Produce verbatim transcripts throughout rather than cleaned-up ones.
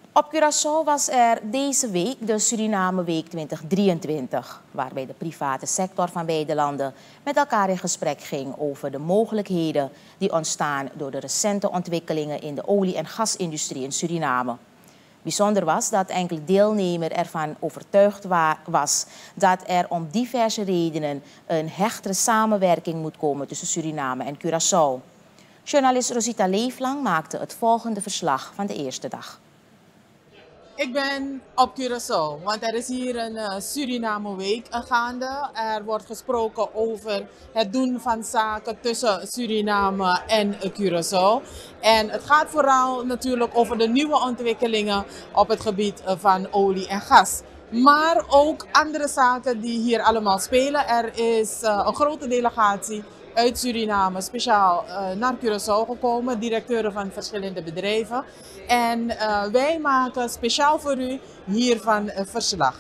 Op Curaçao was er deze week de Suriname Week twintig drieëntwintig, waarbij de private sector van beide landen met elkaar in gesprek ging over de mogelijkheden die ontstaan door de recente ontwikkelingen in de olie- en gasindustrie in Suriname. Bijzonder was dat enkele deelnemer ervan overtuigd was dat er om diverse redenen een hechtere samenwerking moet komen tussen Suriname en Curaçao. Journalist Rosita Leeflang maakte het volgende verslag van de eerste dag. Ik ben op Curaçao, want er is hier een uh, Suriname Week gaande. Er wordt gesproken over het doen van zaken tussen Suriname en uh, Curaçao. En het gaat vooral natuurlijk over de nieuwe ontwikkelingen op het gebied uh, van olie en gas. Maar ook andere zaken die hier allemaal spelen. Er is uh, een grote delegatie uit Suriname speciaal uh, naar Curaçao gekomen, directeuren van verschillende bedrijven. En uh, wij maken speciaal voor u hiervan uh, verslag.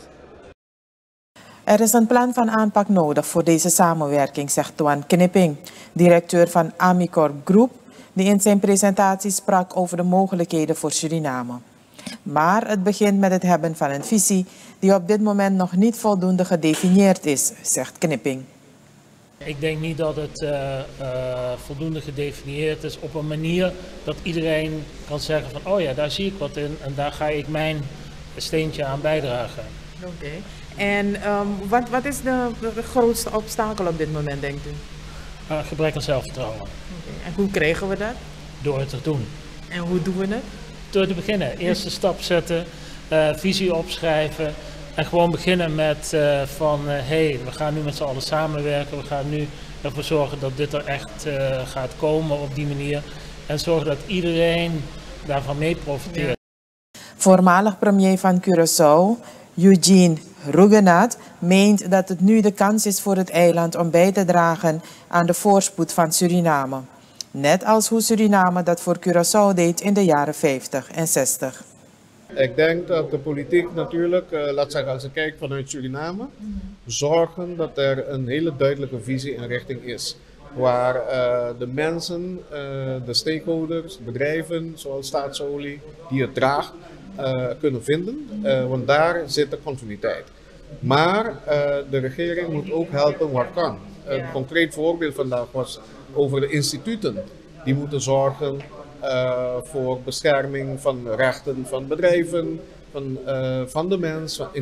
Er is een plan van aanpak nodig voor deze samenwerking, zegt Toan Knipping, directeur van Amicor Group, die in zijn presentatie sprak over de mogelijkheden voor Suriname. Maar het begint met het hebben van een visie die op dit moment nog niet voldoende gedefinieerd is, zegt Knipping. Ik denk niet dat het uh, uh, voldoende gedefinieerd is op een manier dat iedereen kan zeggen van oh ja, daar zie ik wat in en daar ga ik mijn steentje aan bijdragen. Oké. Okay. En um, wat, wat is de, de grootste obstakel op dit moment, denkt u? Uh, gebrek aan zelfvertrouwen. Okay. En hoe krijgen we dat? Door het te doen. En hoe doen we het? Door te beginnen. Eerste stap zetten, uh, visie opschrijven. En gewoon beginnen met uh, van, hé, uh, hey, we gaan nu met z'n allen samenwerken. We gaan nu ervoor zorgen dat dit er echt uh, gaat komen op die manier. En zorgen dat iedereen daarvan mee profiteert. Ja. Voormalig premier van Curaçao, Eugene Rugenat, meent dat het nu de kans is voor het eiland om bij te dragen aan de voorspoed van Suriname. Net als hoe Suriname dat voor Curaçao deed in de jaren vijftig en zestig. Ik denk dat de politiek natuurlijk, uh, laat zeggen als ik kijk vanuit Suriname, zorgen dat er een hele duidelijke visie en richting is. Waar uh, de mensen, uh, de stakeholders, bedrijven zoals Staatsolie, die het draagt, uh, kunnen vinden. Uh, want daar zit de continuïteit. Maar uh, de regering moet ook helpen wat kan. Een concreet voorbeeld vandaag was over de instituten. Die moeten zorgen Uh, voor bescherming van rechten van bedrijven, van, uh, van de mens, van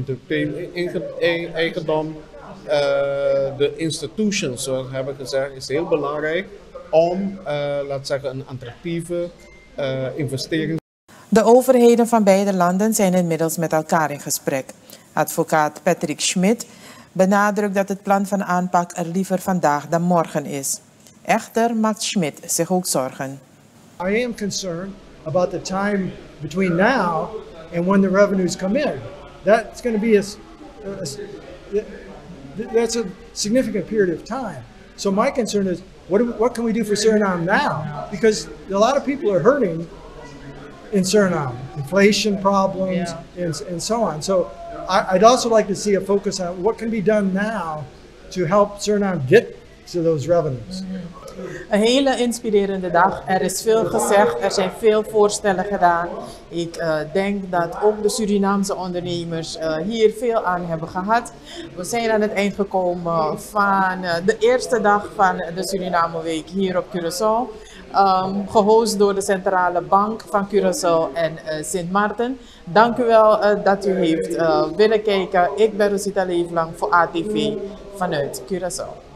eigendom. Uh, de institutions, zoals we hebben gezegd, is heel belangrijk om, uh, laat zeggen, een attractieve uh, investering. De overheden van beide landen zijn inmiddels met elkaar in gesprek. Advocaat Patrick Schmidt benadrukt dat het plan van aanpak er liever vandaag dan morgen is. Echter maakt Schmidt zich ook zorgen. I am concerned about the time between now and when the revenues come in. That's going to be a, a, that's a significant period of time. So my concern is, what, do we, what can we do for Suriname now? Because a lot of people are hurting in Suriname, inflation problems, yeah. and, and so on. So I, I'd also like to see a focus on what can be done now to help Suriname get to those revenues. Een hele inspirerende dag. Er is veel gezegd, er zijn veel voorstellen gedaan. Ik uh, denk dat ook de Surinaamse ondernemers uh, hier veel aan hebben gehad. We zijn aan het eind gekomen van uh, de eerste dag van de Suriname Week hier op Curaçao. Um, gehost door de Centrale Bank van Curaçao en uh, Sint Maarten. Dank u wel uh, dat u heeft uh, willen kijken. Ik ben Rosita Leeflang voor A T V vanuit Curaçao.